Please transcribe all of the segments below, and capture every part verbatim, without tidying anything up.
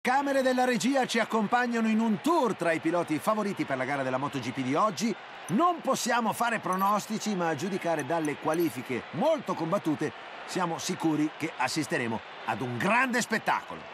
Camere della regia ci accompagnano in un tour tra i piloti favoriti per la gara della MotoGP di oggi. Non possiamo fare pronostici, ma a giudicare dalle qualifiche molto combattute siamo sicuri che assisteremo ad un grande spettacolo.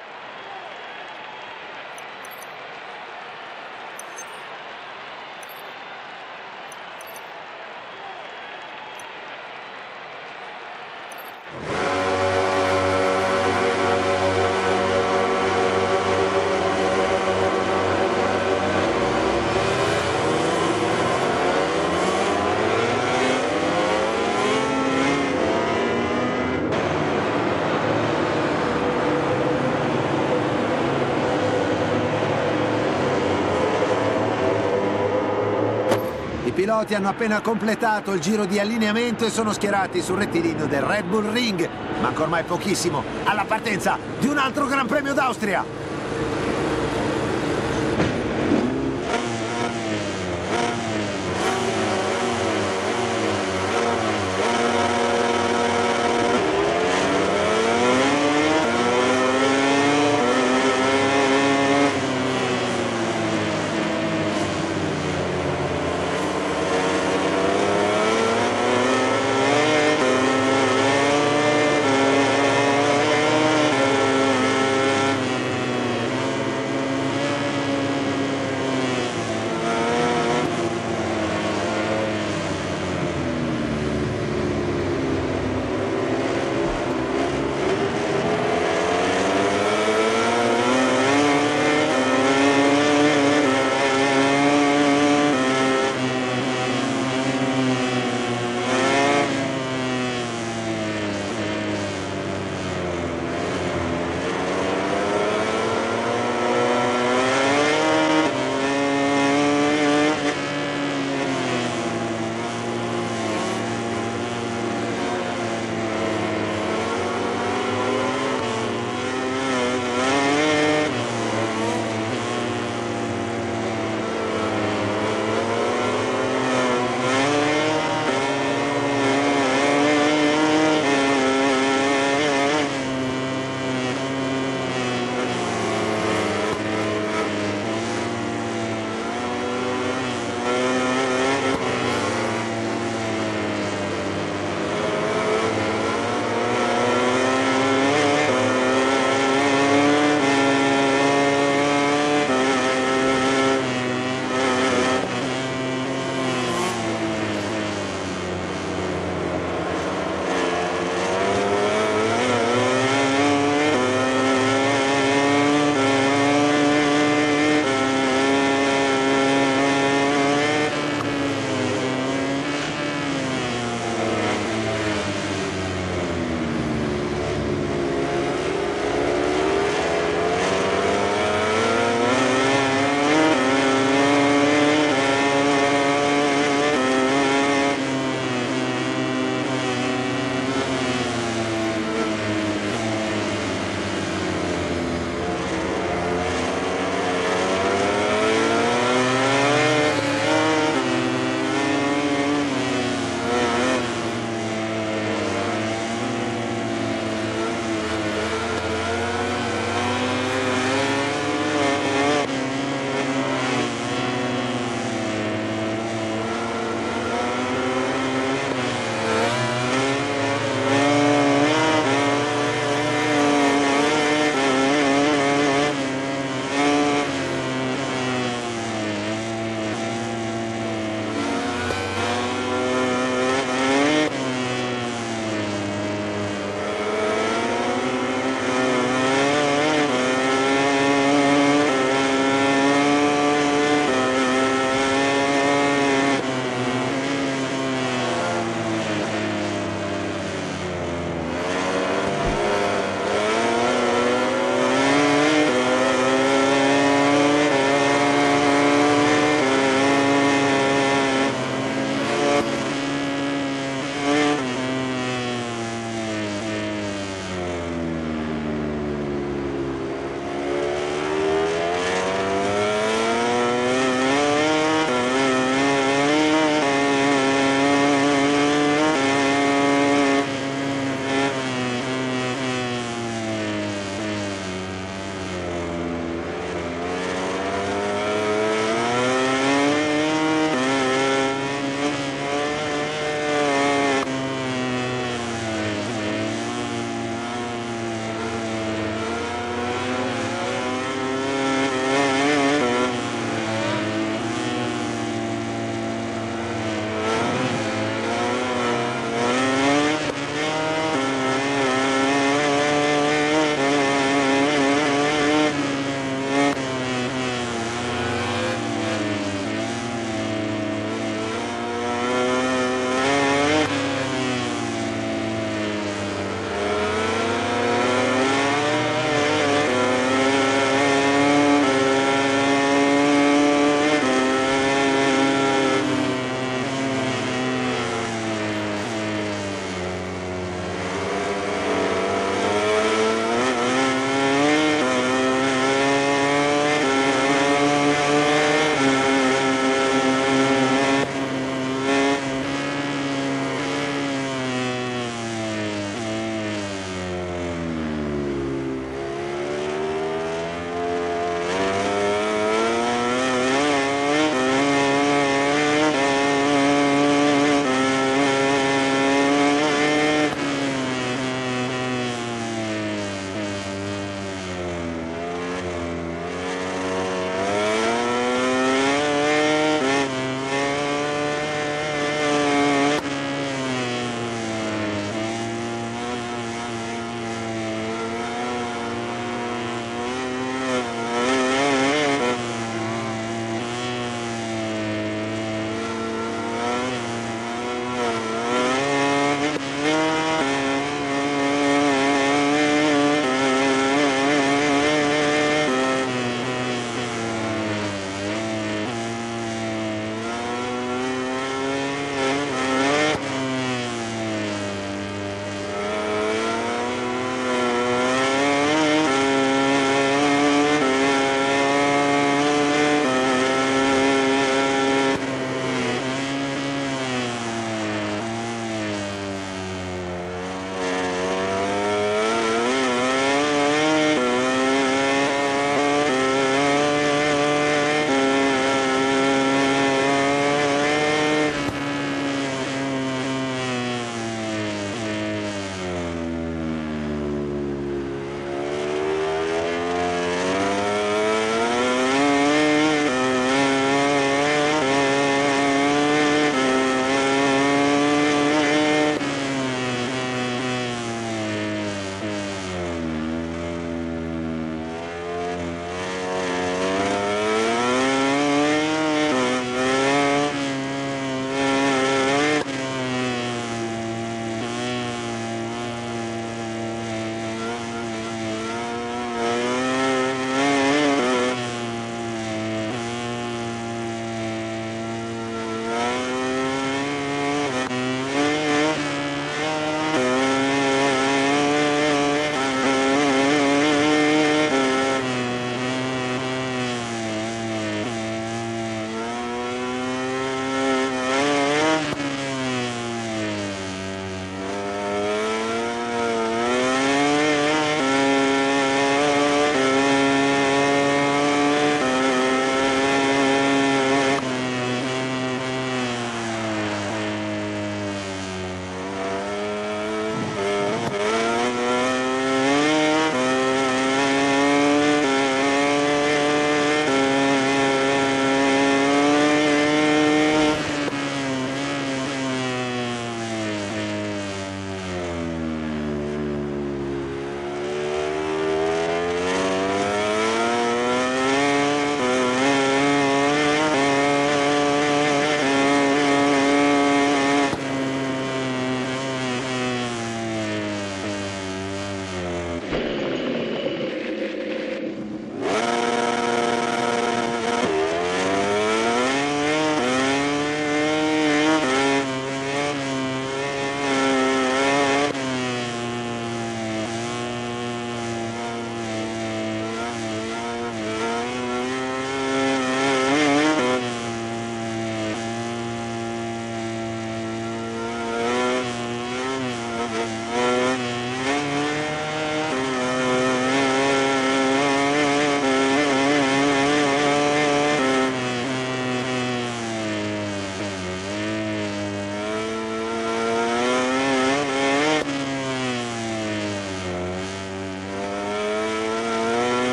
I piloti hanno appena completato il giro di allineamento e sono schierati sul rettilineo del Red Bull Ring. Manca ormai pochissimo alla partenza di un altro Gran Premio d'Austria.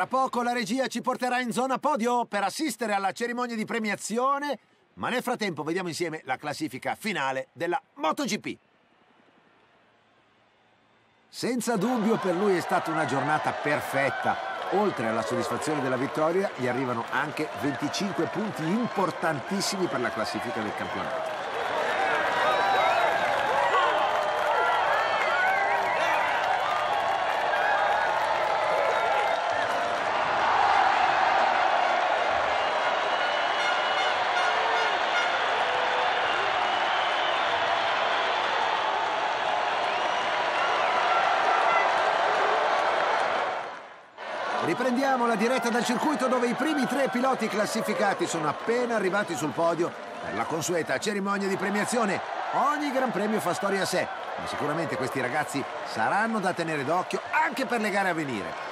Tra poco la regia ci porterà in zona podio per assistere alla cerimonia di premiazione, ma nel frattempo vediamo insieme la classifica finale della MotoGP. Senza dubbio per lui è stata una giornata perfetta. Oltre alla soddisfazione della vittoria, gli arrivano anche venticinque punti importantissimi per la classifica del campionato. Riprendiamo la diretta dal circuito dove i primi tre piloti classificati sono appena arrivati sul podio per la consueta cerimonia di premiazione. Ogni gran premio fa storia a sé, ma sicuramente questi ragazzi saranno da tenere d'occhio anche per le gare a venire.